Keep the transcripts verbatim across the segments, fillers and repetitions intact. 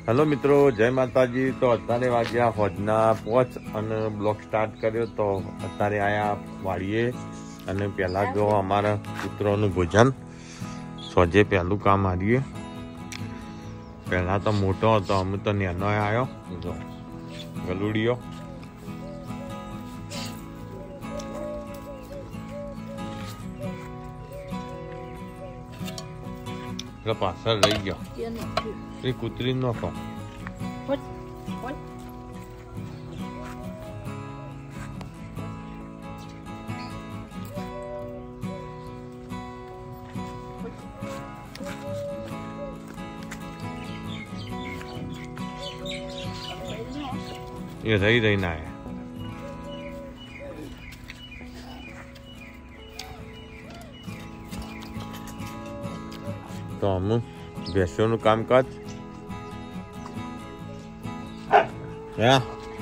Hello મિત્રો, જય માતાજી। તો અત્યારે વાગ્યા હોજના પોચ અને બ્લોક સ્ટાર્ટ કર્યો। તો અત્યારે આયા વાડીએ અને પહેલા જો અમારા પુત્રોનું ભોજન સોજે પહેલું કામ આવીએ। પહેલા તો મોટો હતો, અમે તો નાનો આવ્યો જો ગલુડિયો। પાછળ રહી ગયો એ કૂતરી નો કહો એ રહી રહી ના તો અમે ભેંસોનું કામકાજ જો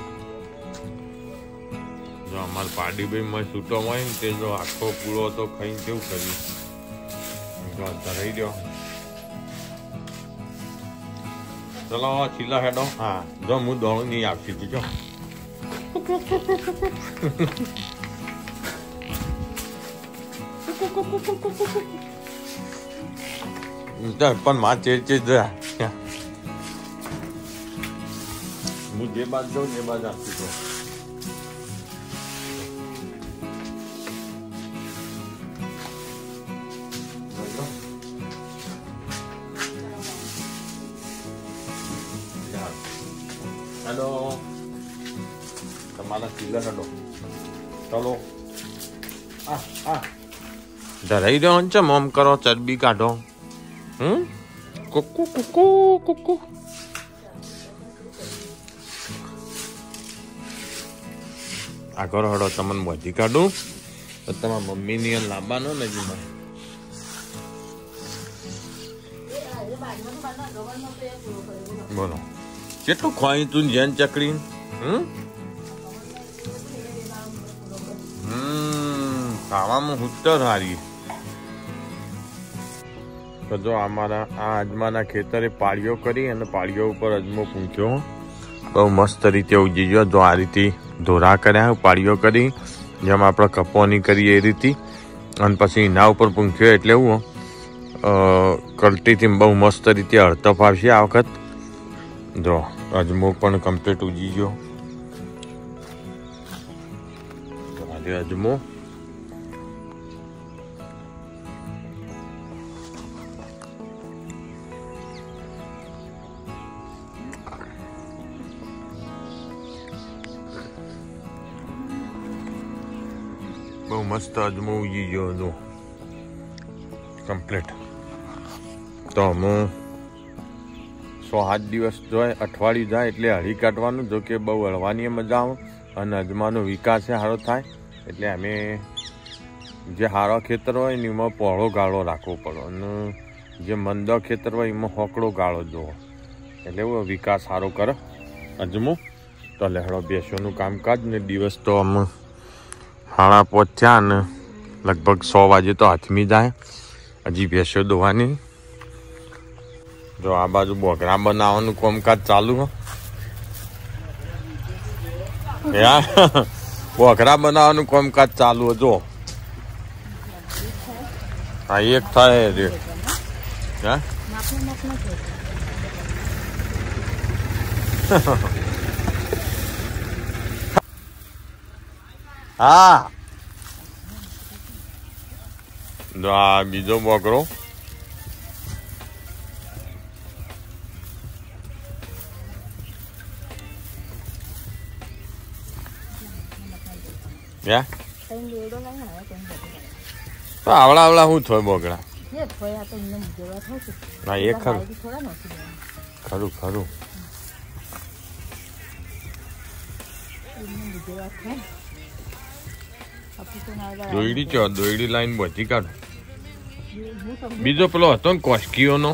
અમારે પાડીભાઈ છૂટો હોય ને તે જો આખો પૂળો તો ખાઈને કેવું કર્યું રહી ગયો। ચલો છીલા હેડો। હા જો હું દોડું નહીં આપતી હતી જો પણ માં ચેડ ચેડ રહ્યા હું જે બાદ જાઉં એ બાદ આપતી તો હેલો તમારા ચીલા હેડો ચલો આ આ ધરાઈ રહ્યો છે મોમ કરો ચરબી કાઢો। હમ કુકુ કુકુ કુકુ આ કરો હડો તમને મોજી કાઢું તો તમારા મમ્મી ની લાવવાનો ને જીમાં બોલો કેટલું ખવાય તું જેન ચકડી। હમ હમ ખાવામાં હુત્તર હારી। તો જો અમારા આ અજમાના ખેતરે પાળીઓ કરી અને પાળીઓ ઉપર અજમો પૂંખ્યો બહુ મસ્ત રીતે ઉગી ગયો। જો આ રીતે ધોરા કર્યા પાળીઓ કરી જેમ આપણે કપોની કરીએ એ રીતે અને પછી એના ઉપર પૂંખ્યો એટલે એવું કલટીથી બહુ મસ્ત રીતે હળતપ આવશે આ વખત। જો અજમો પણ કમ્પ્લીટ ઉગી ગયો। આજે અજમો બહુ મસ્ત અજમો ઉગી ગયો જો કમ્પ્લીટ। તો હું સો સાત દિવસ જોઈએ અઠવાડિયું જાય એટલે હળી કાઢવાનું। જો કે બહુ હળવાની મજા આવે અને અજમાનો વિકાસ સારો થાય એટલે અમે જે સારા ખેતર હોય ને એમાં પહોળો ગાળો રાખવો પડે અને જે મંદો ખેતર હોય એમાં હોકળો ગાળો જોવો એટલે એવો વિકાસ સારો કરે અજમો। તો લહેડો બેસોનું કામકાજ ને દિવસ તો અમે હાણા પહોંચ્યા ને લગભગ સો વાગે તો હાથમી જાય। હજી ભેંસો દોવાની જો આ બાજુ બોગરા બનાવવાનું કામકાજ ચાલુ યાર બોગરા બનાવવાનું કામકાજ ચાલુ જો આ એક થાય રે હા જો આ બીજો બોકરો તો આવડા આવડા શું થોય બોકડા ના એ ખરું ખરું ખરું દોયડી ચો દોયડી લાઈન બધી કાઢો। બીજો પેલો હતો ને કોસ્કીઓનો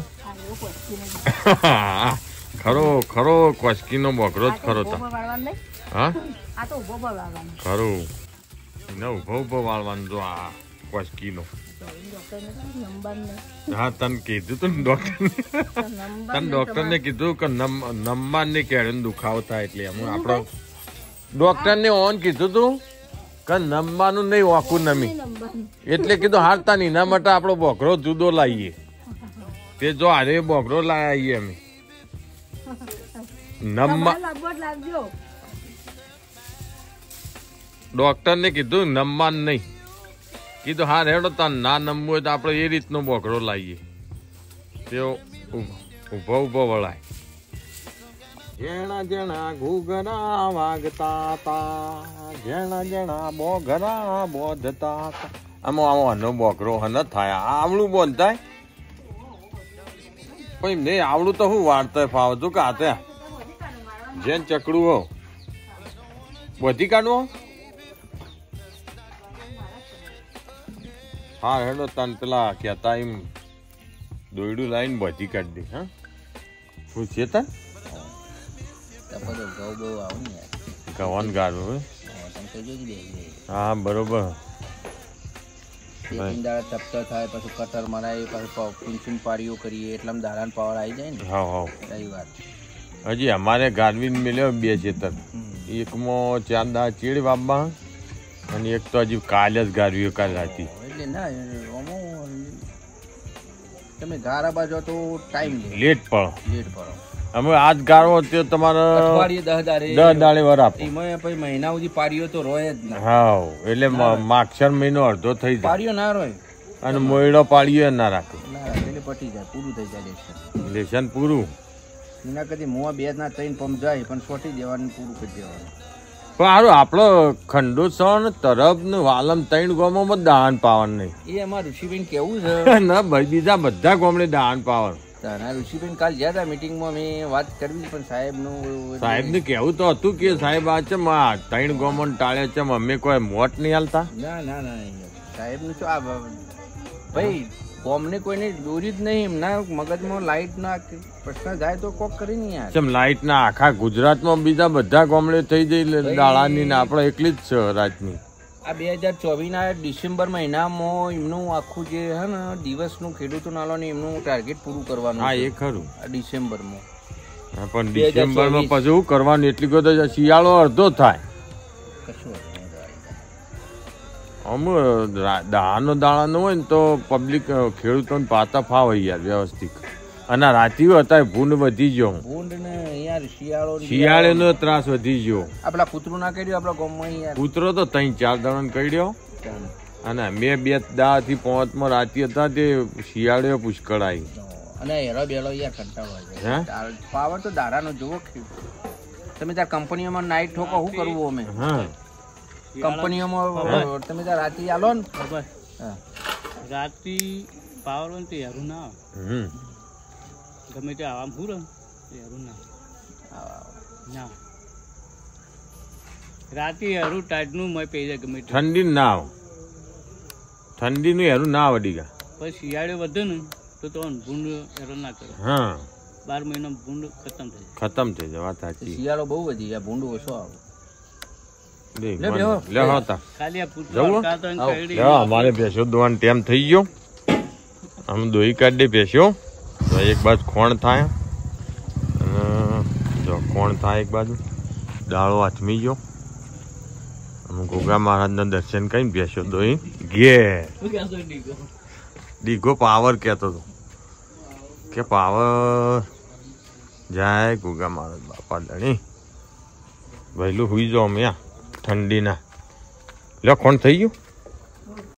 ખરો ખરો કોસ્કીનો બોકરો જ ખરો તો હા ખરું એને ઉભો ઉભો વાળવાનું જો આ કોસ્કીનો હા તને કીધું તું ડોક્ટર તને ડોક્ટર ને કીધું કે નંબર ને કેળે દુખાવો થાય એટલે એમ આપડે ડોક્ટર ને ઓન કીધું તું કે નમવાનું નહીં વાકું નમી એટલે કીધું હારતા નહીં એના માટે આપડો બોકરો જુદો લાવીએ તે જો હારે બોકરો લાવીએ અમે નમવા ડોક્ટર ને કીધું નમવાનું નહીં કીધું હા રેડો તાર ના નમવું હોય તો આપડે એ રીતનો બોકરો લાવીએ તે ઉભો ઉભો વળાય જેણા જેણા ઘૂઘરા વાગતા તા જેણા જેણા બોઘરા બોધતા તા આમાં આવો હનો બોકરો હન થાય આવડું બોંધાય પણ નહીં આવડું તો હું વાર્તા ફાવતું કે હાથે જેન ચકડું હો બધી કાઢવો હા હેડો તન પેલા કહેતા એમ દોયડું લાવીને બધી કાઢી દે હા પૂછીએ તન ગવાન ગાડું હા બરોબર ચપટો થાય પછી કટર મરાય પછી પીંચીન પાડીઓ કરીએ એટલે દાડા પાવર આવી જાય ને હા હા કઈ વાત હજી અમારે ગાડવીન મેલ્યો બે ચેતર એકમાં ચાર દા ચીડ બાબા અને એક તો હજી કાલે જ ગાડવી કાલ હતી એટલે ના તમે ગારા બાજુ તો ટાઈમ લેટ પડો લેટ પડો અમે આજ ગાળવો તે તમારે અઠવાડિયે દસ દાડે દસ દાડે વર આપો એમાં પછી મહિના સુધી પાડીઓ તો રોય જ ના હા એટલે માક્ષર મહિનો અડધો થઈ જાય પાડીઓ ના રોય અને મોયડો પાડીઓ ના રાખે ના રાખે એટલે પટી જાય પૂરું થઈ જાય લેશન લેશન પૂરું એના કદી મોં બે ના ત્રણ પંપ જાય પણ સોટી દેવાનું પૂરું કરી દેવાનું પણ સારું આપડો ખંડોસણ તરફ ને વાલમ ત્રણ ગામોમાં દાન પાવન નહીં એ અમાર ઋષિબેન કેવું છે ના ભાઈ બીજા બધા ગામડે દાન પાવન તારા ઋષિબેન કાલ ગયા હતા મીટિંગમાં મેં વાત કરવી પણ સાહેબ નું સાહેબ ને કેવું તો હતું કે સાહેબ આ છે ત્રણ ગામો ટાળે છે અમે કોઈ મોટ નહીં હાલતા ના ના ના સાહેબ નું શું આ ભાઈ કોમને કોઈને દોરી જ નહીં એમના મગજમાં લાઈટ ના પ્રશ્ન જાય તો કોક કરી નહીં યાર ચમ લાઈટ ના આખા ગુજરાતમાં બીજા બધા ગામડે થઈ જાય દાડાની ને આપડે એકલી જ છે રાતની આ બે હજાર ચોવીસ ના ડિસેમ્બર મહિનામાં એમનું આખું જે હે ને દિવસનું ખેડૂતો નાલો ને એમનું ટાર્ગેટ પૂરું કરવાનું હા એ ખરું આ ડિસેમ્બરમાં પણ ડિસેમ્બરમાં પછી શું કરવાનું એટલી બધો શિયાળો અડધો થાય કશું અમુ દાનો દાણાનો હોય ને તો પબ્લિક ખેડૂતોને પાતા ફાવે યાર વ્યવસ્થિત અને રાતીઓ હતા ભૂંડ વધી ગયો ભૂંડ ને યાર શિયાળો શિયાળે નો ત્રાસ વધી ગયો આપડા કૂતરું ના કર્યું આપડા ગામમાં યાર કૂતરો તો ત્રણ ચાર દાણા કર્યો અને મેં બે દા થી પાંચ માં રાતી હતા તે શિયાળે પુષ્કળ આવી અને હેરો બેલો યાર કંટાળો પાવર તો દાડાનો જોવો તમે ત્યાં કંપનીઓમાં નાઈટ ઠોકો શું કરવું અમે હા કંપનીઓમાં તમે ત્યાં રાતે આલો ને રાતે પાવર હોય તો હેરું ના આવે ગમે તે આવા હું રહું હેરું ના ના રાતે હેરું ટાઈટનું મેં પી જાય ગમે ઠંડી ના આવે ઠંડીનું હેરું ના આવે ડીગા પછી શિયાળે વધે ને તો તો ભૂંડ હેરો ના કરે હા બાર મહિના ભૂંડ ખતમ થઈ જાય ખતમ થઈ જાય વાત સાચી શિયાળો બહુ વધી જાય ભૂંડ ઓછો આવે અમારે ભેંસો દોવાનો ટાઈમ થઈ ગયો અમે દોઈ કાઢી ભેંસો એક બાજુ ખોણ થાય જો ખોણ થાય એક બાજુ દાળો આથમી ગયો અમે ગોગા મહારાજના દર્શન કરીને ભેંસો દોઈ ઘેર દીઘો પાવર કહેતો હતો કે પાવર જાય ગોગા મહારાજ બાપા ધણી વહેલું હુઈ જાઓ અમે ઠંડીના લે કોણ થઈ ગયું